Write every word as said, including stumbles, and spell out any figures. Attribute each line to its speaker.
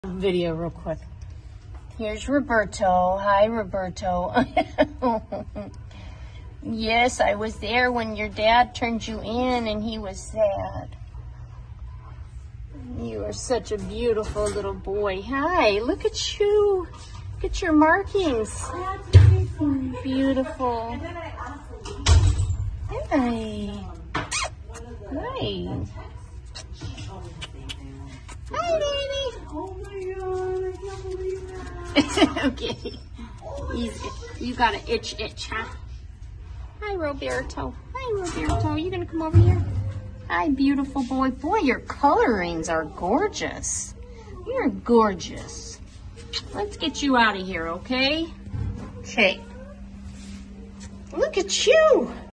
Speaker 1: Video real quick. Here's Roberto. Hi, Roberto. Yes, I was there when your dad turned you in and he was sad. You are such a beautiful little boy. Hi, look at you. Look at your markings. Beautiful. Hi. Hi. Hi, baby.
Speaker 2: Oh my god, I can't believe that.
Speaker 1: Okay. Easy. You got an itch itch, huh? Hi, Roberto. Hi, Roberto. You gonna come over here? Hi, beautiful boy. Boy, your colorings are gorgeous. You're gorgeous. Let's get you out of here, okay? Okay. Look at you.